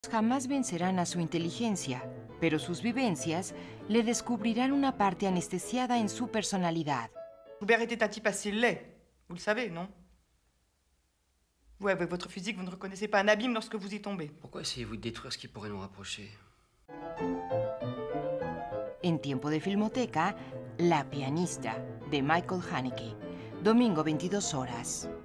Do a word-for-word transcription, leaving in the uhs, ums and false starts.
Jamás vencerán a su inteligencia, pero sus vivencias le descubrirán una parte anestesiada en su personalidad. Hubert était un type assez laid, vous le savez, non? Vous, avec votre physique, vous ne reconnaissez pas un abîme lorsque vous y tombez. Pourquoi essayez-vous de détruire ce qui pourrait nous rapprocher? En Tiempo de Filmoteca, La pianista, de Michael Haneke. Domingo, veintidós horas.